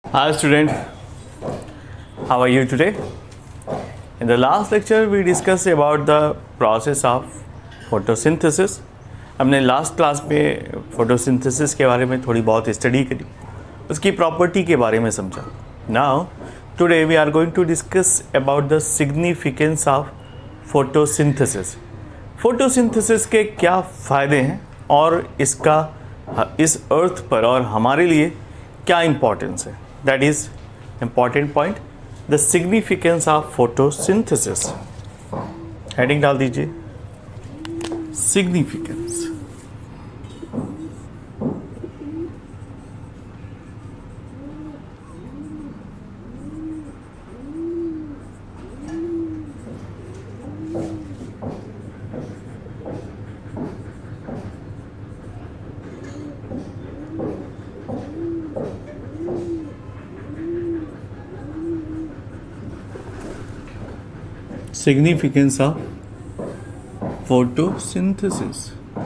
Hi student, how are you today? In the last lecture we discussed about the process of photosynthesis. हमने last class में photosynthesis के बारे में थोड़ी बहुत स्टडी करी, उसकी प्रॉपर्टी के बारे में समझा. Now today we are going to discuss about the significance of photosynthesis. Photosynthesis के क्या फ़ायदे हैं और इसका इस अर्थ पर और हमारे लिए क्या इम्पोर्टेंस है. That is important point, the significance of photosynthesis. Heading डाल दीजिए, significance. Significance of photosynthesis.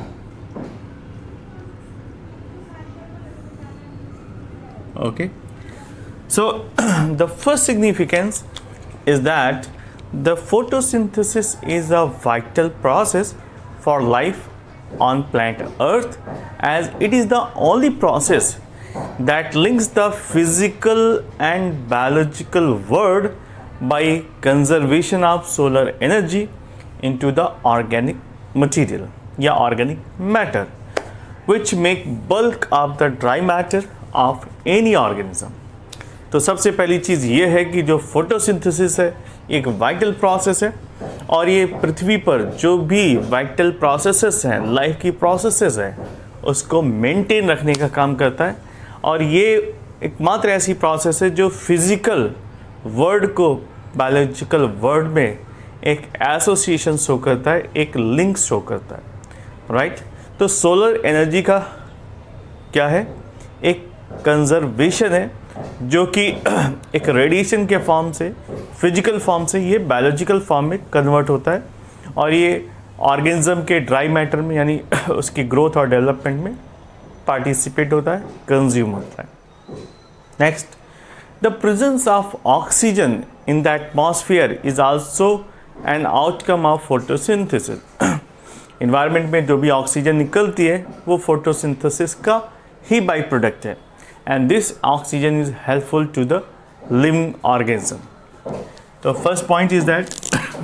Okay, so the first significance is that the photosynthesis is a vital process for life on planet Earth, as it is the only process that links the physical and biological world by conservation of solar energy into the organic material या organic matter, which make bulk of the dry matter of any organism. तो सबसे पहली चीज़ ये है कि जो photosynthesis है एक वाइटल प्रोसेस है, और ये पृथ्वी पर जो भी वाइटल प्रोसेसेस हैं, लाइफ की प्रोसेसेस हैं, उसको मेंटेन रखने का काम करता है. और ये एकमात्र ऐसी प्रोसेस है जो फिजिकल वर्ड को बायोलॉजिकल वर्ड में एक एसोसिएशन शो करता है, एक लिंक शो करता है. राइट. तो सोलर एनर्जी का क्या है, एक कंजर्वेशन है, जो कि एक रेडिएशन के फॉर्म से, फिजिकल फॉर्म से ये बायोलॉजिकल फॉर्म में कन्वर्ट होता है, और ये ऑर्गेनिज्म के ड्राई मैटर में यानी उसकी ग्रोथ और डेवलपमेंट में पार्टिसिपेट होता है, कंज्यूम होता है. Next, the presence of oxygen in the atmosphere is also an outcome of photosynthesis. Environment में जो भी ऑक्सीजन निकलती है वो फोटोसिंथेसिस का ही बाई प्रोडक्ट है, and this oxygen is helpful to the living organism. तो first point is that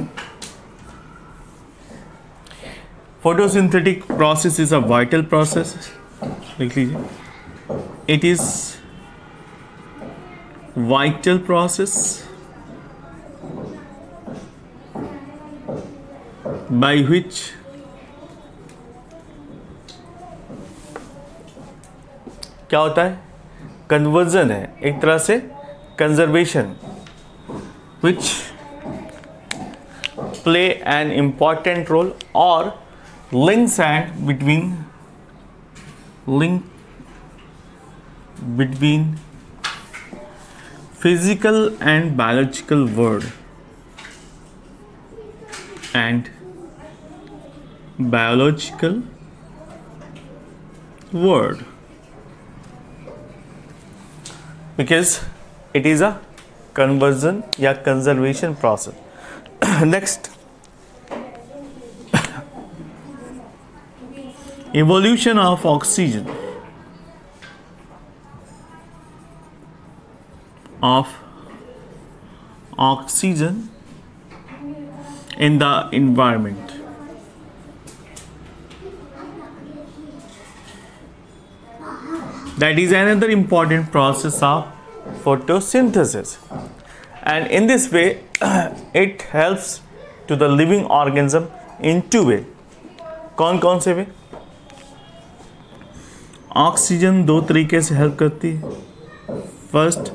photosynthetic process is a vital process. लिख लीजिए, it is vital process by which क्या होता है, कन्वर्जन है, एक तरह से conservation, which play an important role or links and between physical and biological world and biological world, because it is a conversion या conservation process. Next, evolution of oxygen in the environment. That is another important process of photosynthesis, and in this way it helps to the living organism in two way. कौन कौन से वे? Oxygen दो तरीके से help करती है. First,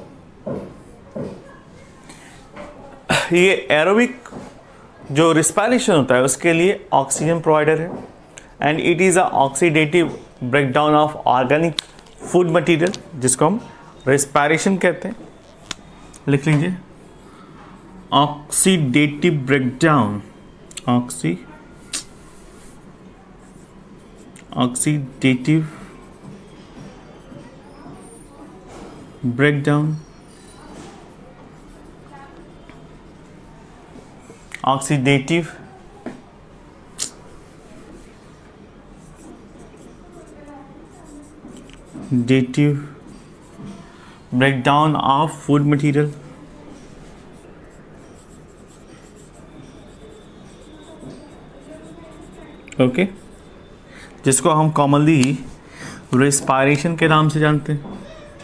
ये aerobic जो रिस्पायरेशन होता है उसके लिए ऑक्सीजन प्रोवाइडर है, and it is a oxidative breakdown of organic food material, जिसको हम रिस्पायरेशन कहते हैं. लिख लीजिए, oxidative breakdown, oxidative breakdown oxidative breakdown of food material. Okay, जिसको हम कॉमनली रेस्पायरेशन के नाम से जानते हैं.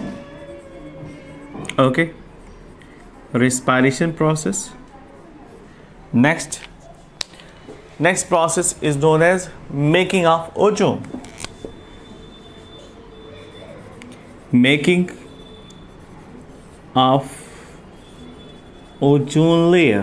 Okay, respiration process. Next process is known as making of ozone. Making of ozone layer.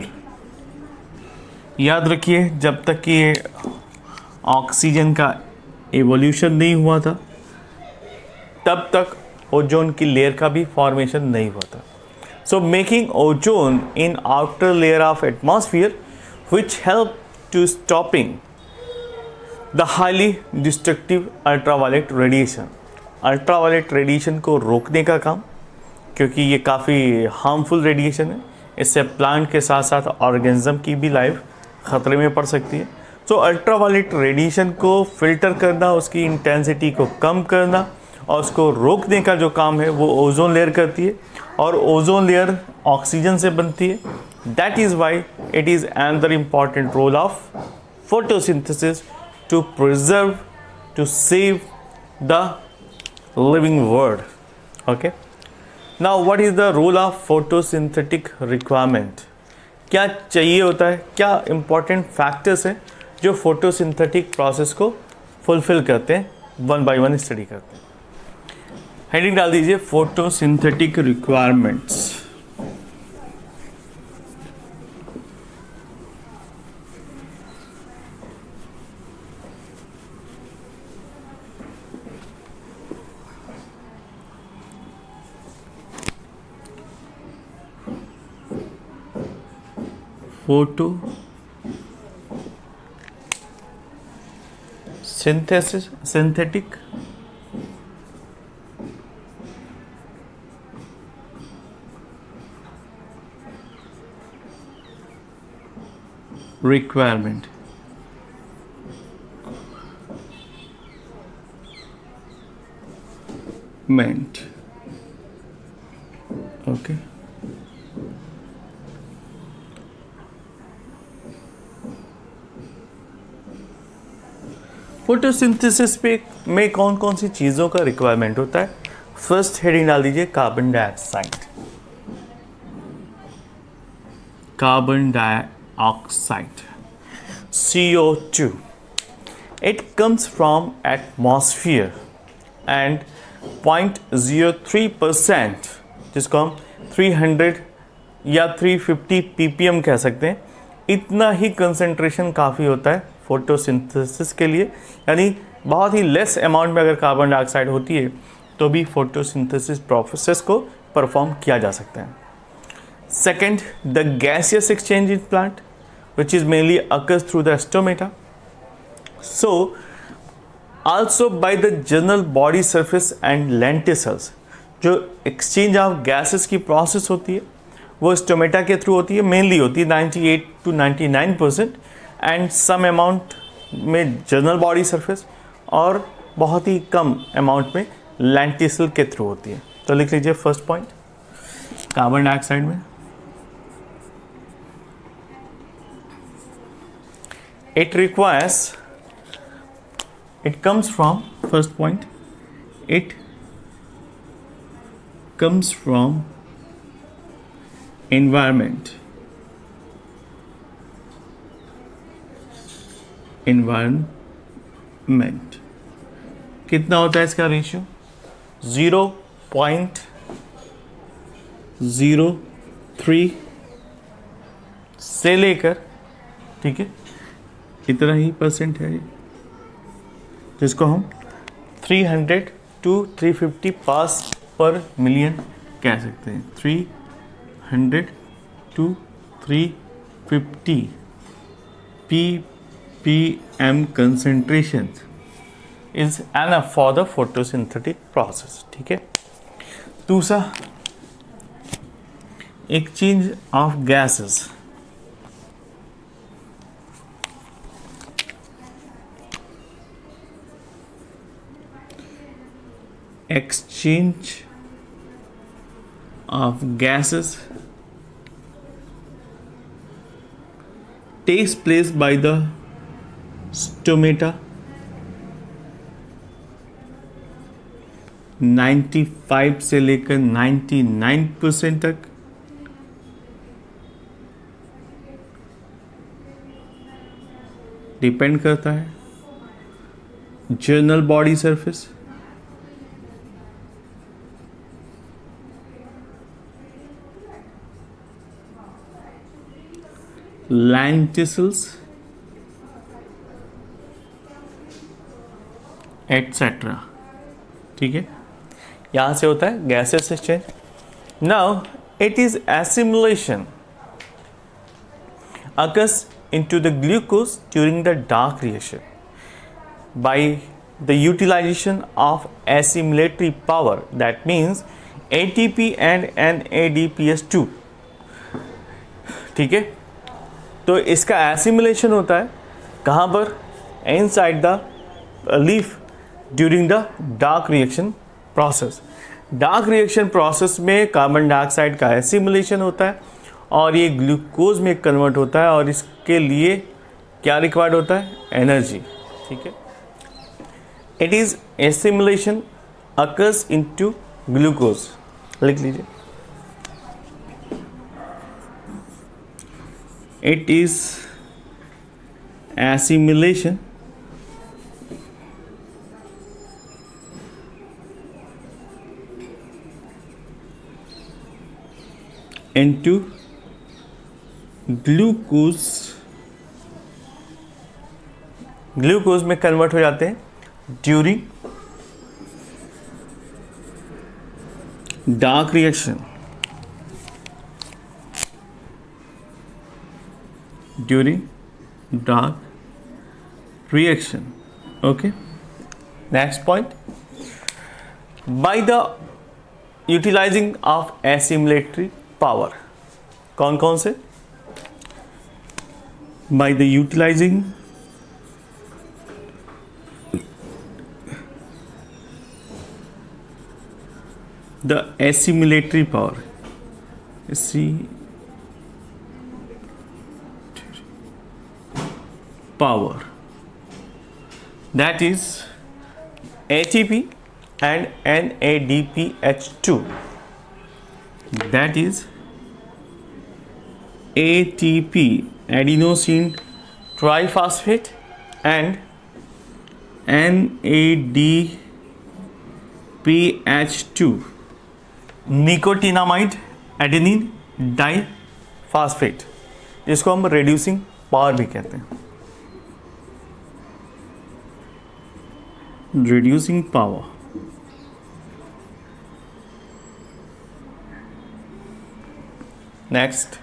याद रखिए, जब तक कि ऑक्सीजन का एवोल्यूशन नहीं हुआ था तब तक ओजोन की लेयर का भी फॉर्मेशन नहीं हुआ था. So making ozone in outer layer of atmosphere which help to stopping the highly destructive ultraviolet radiation. Ultraviolet radiation को रोकने का काम, क्योंकि ये काफ़ी हार्मफुल रेडिएशन है, इससे प्लांट के साथ साथ ऑर्गेनिज्म की भी लाइफ ख़तरे में पड़ सकती है. तो अल्ट्रावायलेट रेडिएशन को फिल्टर करना, उसकी इंटेंसिटी को कम करना और उसको रोकने का जो काम है वो ओजोन लेयर करती है. और ओजोन लेयर ऑक्सीजन से बनती है. That is why it is another important role of photosynthesis to preserve, to save the living world. Okay, now what is the role of photosynthetic requirement. क्या चाहिए होता है, क्या इम्पॉर्टेंट फैक्टर्स हैं जो फोटोसिंथेटिक प्रोसेस को फुलफिल करते हैं. वन बाय वन स्टडी करते हैं. हेडिंग डाल दीजिए photosynthetic requirements. Photosynthetic requirement. Meant. Okay. Photosynthesis पे में कौन कौन सी चीज़ों का रिक्वायरमेंट होता है. फर्स्ट हेडिंग डाल दीजिए carbon dioxide. Carbon dioxide CO2. It comes from atmosphere and 0.03%, जिसको हम 300 या 350 ppm कह सकते हैं, इतना ही कंसंट्रेशन काफ़ी होता है फोटोसिंथेसिस के लिए. यानी बहुत ही लेस अमाउंट में अगर कार्बन डाइऑक्साइड होती है तो भी फोटोसिंथेसिस प्रोसेस को परफॉर्म किया जा सकता है. Second, the gaseous exchange in plant which is mainly occurs through the stomata. So also by the general body surface and lenticels, जो exchange of gases की process होती है वो स्टोमेटा के थ्रू होती है, मेनली होती है 98 to 99%, एंड सम अमाउंट में जनरल बॉडी सरफेस और बहुत ही कम अमाउंट में लेंटिसल के थ्रू होती है. तो लिख लीजिए फर्स्ट पॉइंट कार्बन डाइऑक्साइड में it comes from, first point, it comes from environment. कितना होता है इसका रेशियो? 0.03 से लेकर, ठीक है, इतना ही परसेंट है, जिसको हम 300 to 350 पार्ट्स पर मिलियन कह सकते हैं. 300 to 350 ppm concentration is enough for the photosynthetic process. ठीक है. दूसरा, exchange of gases. exchange of gases takes place by the stomata 95 से लेकर 99% तक, डिपेंड करता है general body surface, lenticels etcetera. ठीक है, यहां से होता है gases exchange. Now it is assimilation occurs into the glucose during the dark reaction by the utilization of assimilatory power, that means ATP and NADPH2। ठीक है, तो इसका एसिमिलेशन होता है कहाँ पर? Inside the leaf during the dark reaction process. Dark reaction process में carbon dioxide का एसिमिलेशन होता है और ये ग्लूकोज में कन्वर्ट होता है, और इसके लिए क्या रिक्वायर्ड होता है? एनर्जी। ठीक है, it is assimilation occurs into glucose, लिख लीजिए। It is assimilation into glucose, glucose में कन्वर्ट हो जाते हैं during dark reaction, during dark reaction। okay, next point, by the utilizing of assimilatory power, कौन कौन से? by the utilizing the assimilatory power, power, that is ATP and NADPH2, that is ATP adenosine triphosphate and NADPH2 nicotinamide adenine diphosphate, जिसको हम reducing power भी कहते हैं, reducing power। next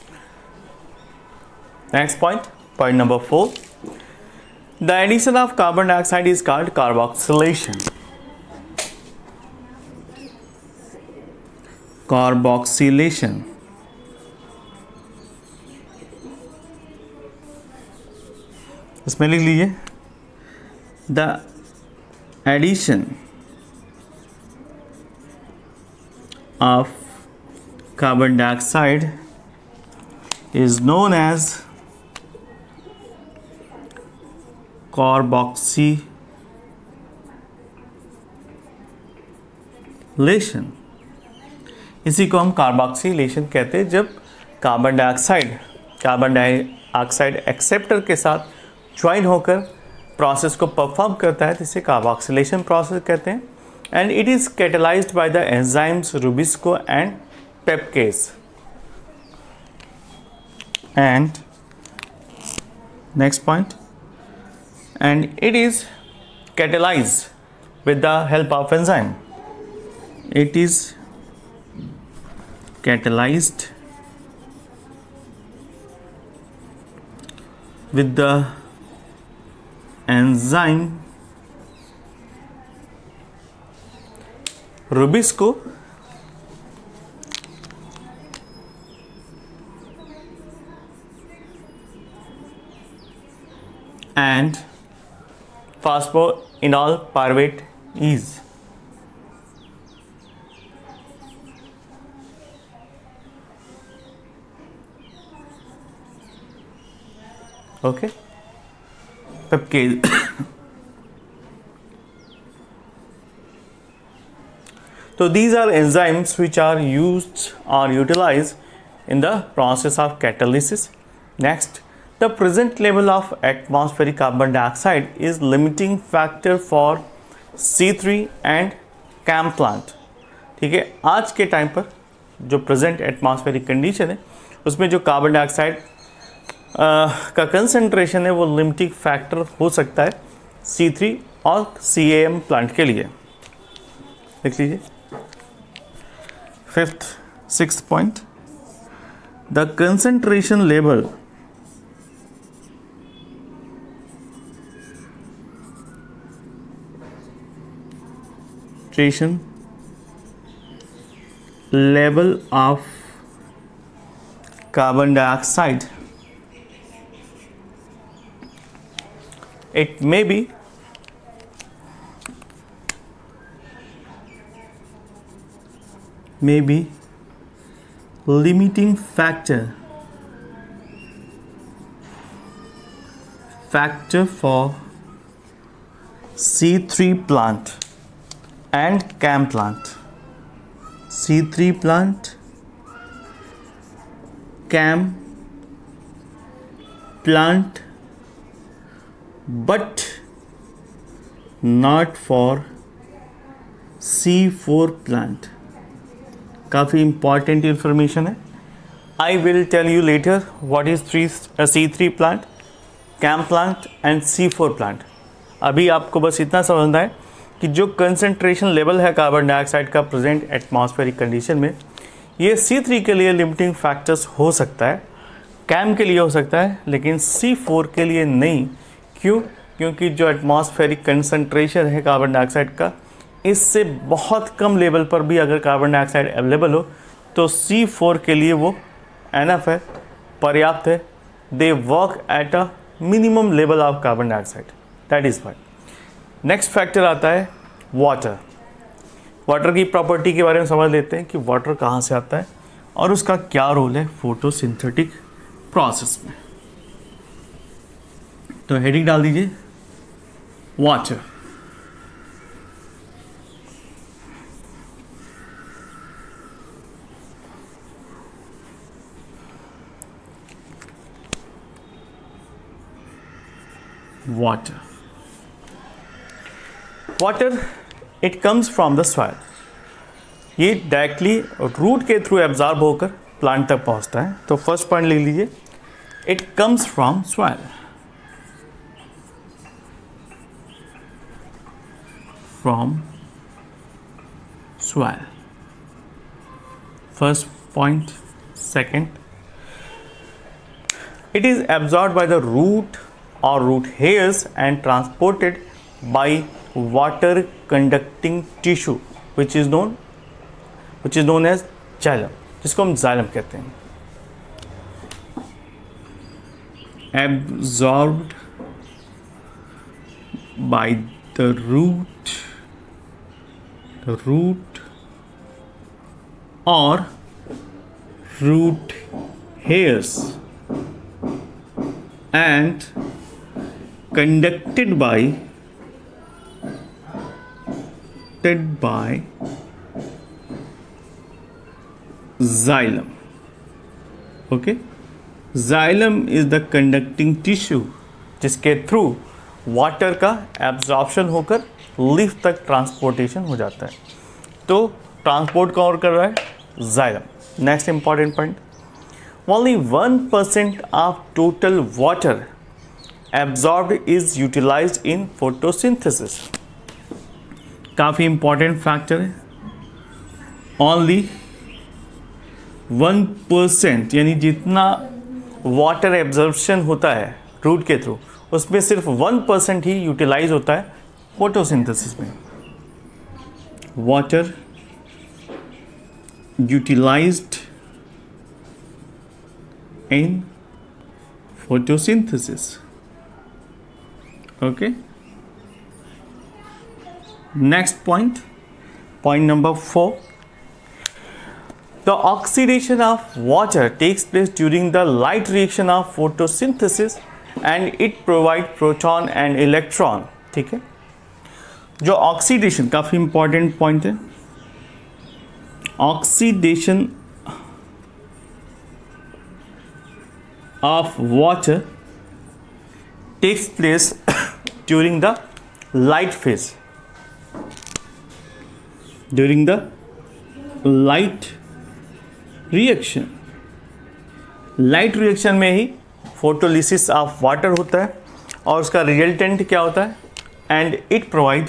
point number 4, the addition of carbon dioxide is called carboxylation। इसमें लिख लीजिए, the addition of carbon dioxide is known as carboxylation. इसी को हम कार्बोक्सिलेशन कहते हैं, जब कार्बन डाइऑक्साइड एक्सेप्टर के साथ ज्वाइन होकर प्रोसेस को परफॉर्म करता है, तो इसे कार्बोक्सिलेशन प्रोसेस कहते हैं। And it is catalysed by the enzymes rubisco and PEPcase. And next point, and it is catalysed with the help of enzyme. It is catalysed with the enzyme Rubisco and phosphoenol pyruvate is Okay, peptide. So these are enzymes which are used or utilized in the process of catalysis. Next, the present level of atmospheric carbon dioxide is limiting factor for C3 and CAM plant. ठीक है, आज के time पर जो present atmospheric condition है उसमें जो carbon dioxide का कंसंट्रेशन है वो लिमिटिंग फैक्टर हो सकता है C3 और CAM प्लांट के लिए. देख लीजिए. Fifth, sixth point, the concentration level of carbon dioxide, it may be limiting factor for C3 plant and CAM plant. C3 plant, CAM plant, but not for C4 plant. काफ़ी important information है. I will tell you later what is C3 plant, CAM plant and C4 plant. अभी आपको बस इतना समझना है कि जो कंसंट्रेशन लेवल है कार्बन डाइऑक्साइड का प्रेजेंट एटमॉस्फेरिक कंडीशन में, ये C3 के लिए लिमिटिंग फैक्टर्स हो सकता है, CAM के लिए हो सकता है, लेकिन C4 के लिए नहीं. क्यों? क्योंकि जो एटमॉस्फेरिक कंसंट्रेशन है कार्बन डाइऑक्साइड का, इससे बहुत कम लेवल पर भी अगर कार्बन डाइऑक्साइड अवेलेबल हो तो C4 के लिए वो एनफ है, पर्याप्त है. They work at a minimum level of carbon dioxide. That is why. Next factor आता है वाटर. वाटर की प्रॉपर्टी के बारे में समझ लेते हैं कि वाटर कहाँ से आता है और उसका क्या रोल है फोटोसिंथेटिक प्रोसेस में. तो हेडिंग डाल दीजिए water. Water it comes from the soil. ये डायरेक्टली रूट के थ्रू एब्जॉर्ब होकर प्लांट तक पहुंचता है. तो फर्स्ट पॉइंट लिख लीजिए, it comes from soil. From soil, first point. Second, it is absorbed by the root or root hairs and transported by water conducting tissue which is known as xylem, जिसको हम xylem कहते हैं. Absorbed by the root or root hairs and conducted by xylem. Okay, xylem is the conducting tissue जिसके through water का absorption होकर leaf तक transportation हो जाता है. तो ट्रांसपोर्ट कौन कर रहा है? xylem. Next important point, only 1% of total water absorbed is utilized in photosynthesis. काफ़ी इंपॉर्टेंट फैक्टर है. ओनली 1%, यानी जितना वाटर एब्जॉर्प्शन होता है रूट के थ्रू, उसमें सिर्फ 1% ही यूटिलाइज होता है फोटोसिंथेसिस में. Water utilised in photosynthesis. Okay, next point number 4, the oxidation of water takes place during the light reaction of photosynthesis and it provide proton and electron. ठीक है, जो ऑक्सीडेशन काफ़ी इंपॉर्टेंट पॉइंट है, oxidation of water takes place during the light phase, during the light reaction। Light reaction में ही photolysis of water होता है और उसका रिजल्टेंट क्या होता है, and it provide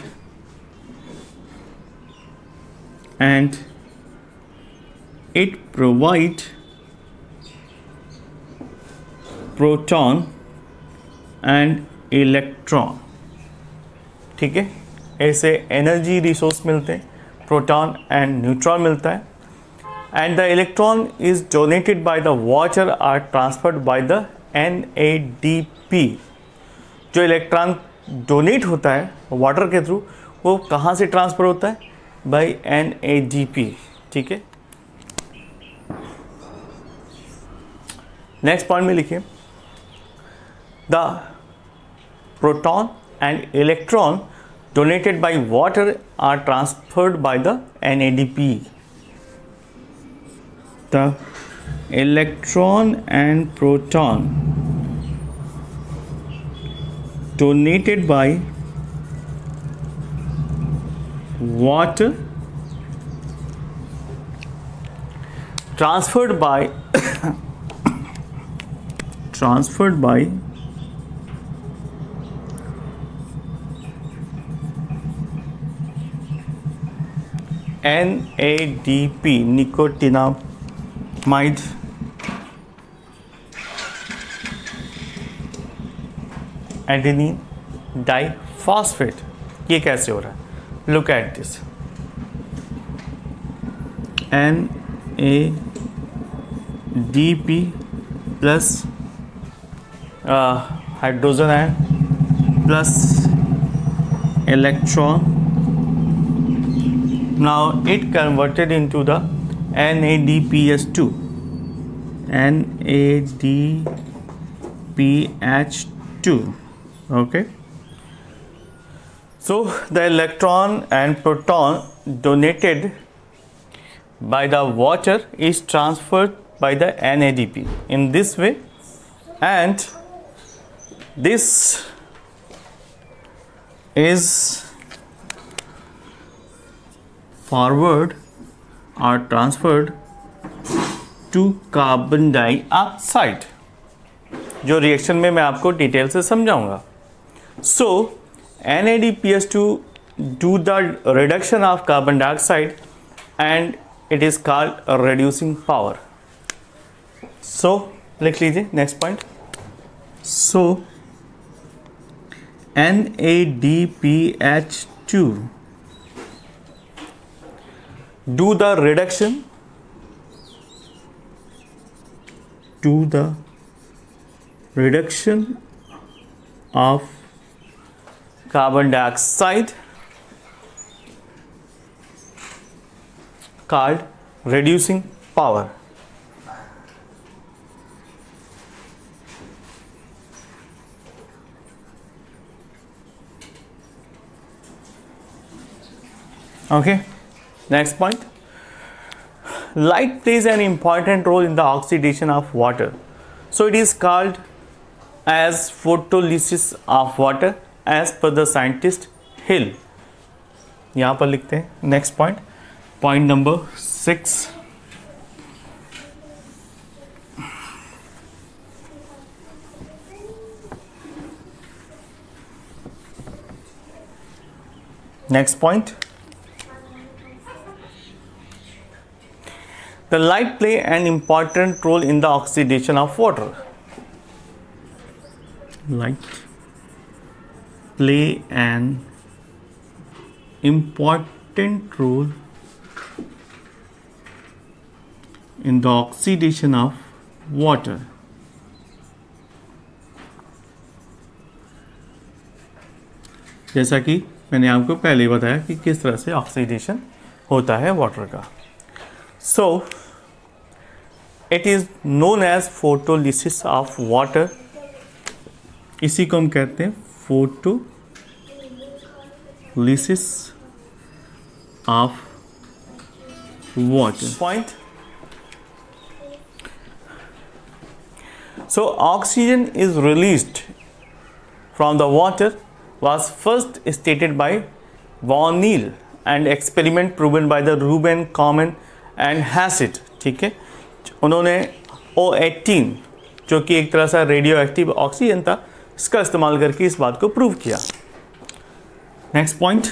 proton and electron. ठीक है, ऐसे एनर्जी रिसोर्स मिलते हैं, प्रोटॉन एंड न्यूट्रॉन मिलता है, and the electron is donated by the water are transferred by the NADP। जो इलेक्ट्रॉन डोनेट होता है वाटर के थ्रू, वो कहाँ से ट्रांसफर होता है, बाय NADP। ठीक है, नेक्स्ट पॉइंट में लिखिए, the proton and electron donated by water are transferred by the NADP। The electron and proton donated by water transferred by NADP, nicotinamide adenine diphosphate। ये कैसे हो रहा है, look at this, NADP plus hydrogen ion plus electron, now it converted into the NADPH2, okay। So the electron and proton donated by the water is transferred by the NADP in this way, and this is forward or transferred to carbon dioxide, जो reaction में मैं आपको detail से समझाऊंगा। सो NADPH2 do the reduction of carbon dioxide and it is called reducing power। so लिख लीजिए next point, so NADPH2 do the reduction of carbon dioxide called reducing power। okay, next point, light plays an important role in the oxidation of water, so it is called as photolysis of water as per the scientist Hill। यहाँ पर लिखते हैं next point, point number 6, next point, the light play an important role in the oxidation of water। light play an important role in the oxidation of water। जैसा कि मैंने आपको पहले ही बताया कि किस तरह से ऑक्सीडेशन होता है वाटर का। So it is known as photolysis of water इसी को हम कहते हैं photolysis of water. Point. So oxygen is released from the water was first stated by von Neil and experiment proven by the Rubin, Common and Hassett. ठीक है, उन्होंने O18 जो कि एक तरह से रेडियो एक्टिव ऑक्सीजन था, इसका इस्तेमाल करके इस बात को प्रूव किया. Next point,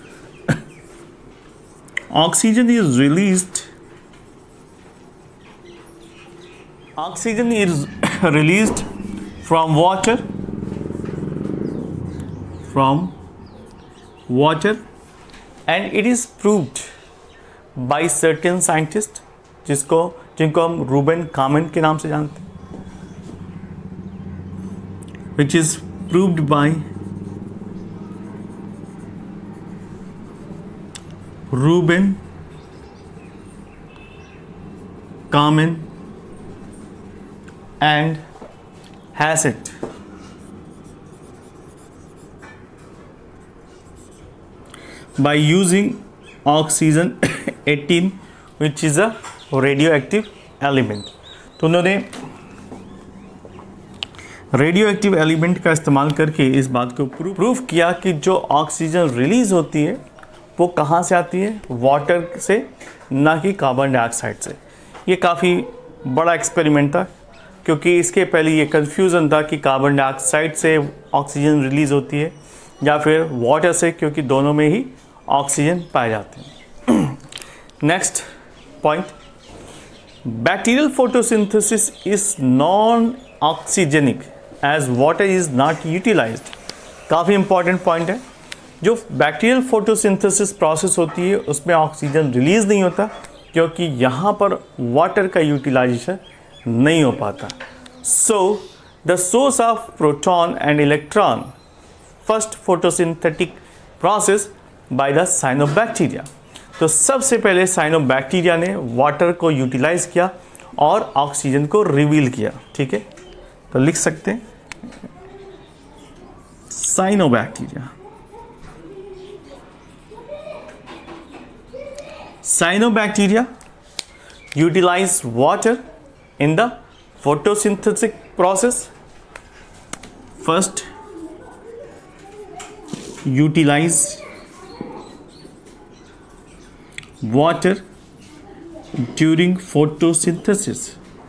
oxygen is released from water and it is proved by certain scientists जिनको हम रूबेन कॉमन के नाम से जानते हैं, which is proved by Rubin, Common and Hassett. By using oxygen 18 which is a radioactive element. तो उन्होंने radio active element का इस्तेमाल करके इस बात को प्रूव किया कि जो ऑक्सीजन रिलीज होती है वो कहाँ से आती है, वाटर से, ना कि कार्बन डाइऑक्साइड से. ये काफ़ी बड़ा एक्सपेरिमेंट था क्योंकि इसके पहले ये कन्फ्यूज़न था कि कार्बन डाइऑक्साइड से ऑक्सीजन रिलीज़ होती है या फिर वाटर से, क्योंकि दोनों में ही ऑक्सीजन पाए जाते हैं. Next point, bacterial photosynthesis is non oxygenic as water is not utilised. काफ़ी इंपॉर्टेंट पॉइंट है. जो बैक्टीरियल फोटोसिंथेसिस प्रोसेस होती है उसमें ऑक्सीजन रिलीज़ नहीं होता क्योंकि यहाँ पर वाटर का यूटिलाइजेशन नहीं हो पाता. So the source of proton and electron first photosynthetic process by the cyanobacteria. तो सबसे पहले साइनोबैक्टीरिया ने वाटर को यूटिलाइज किया और ऑक्सीजन को रिवील किया. ठीक है, तो लिख सकते हैं cyanobacteria. Cyanobacteria utilize water in the photosynthetic process. First, utilize water during photosynthesis.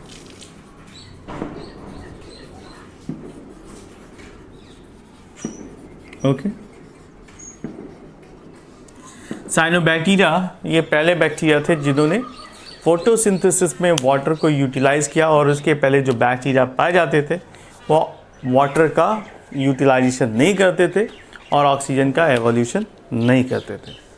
Okay. Cyanobacteria ये पहले बैक्टीरिया थे जिन्होंने फोटोसिंथेसिस में वाटर को यूटिलाइज किया और उसके पहले जो बैक्टीरिया पाए जाते थे वो वाटर का यूटिलाइजेशन नहीं करते थे और ऑक्सीजन का एवोल्यूशन नहीं करते थे.